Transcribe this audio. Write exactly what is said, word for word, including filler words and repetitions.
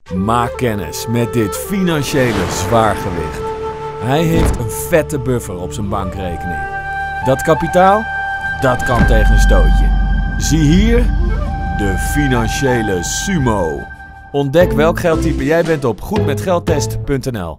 Maak kennis met dit financiële zwaargewicht. Hij heeft een vette buffer op zijn bankrekening. Dat kapitaal, dat kan tegen een stootje. Zie hier de financiële sumo. Ontdek welk geldtype jij bent op goed met geldtest punt n l.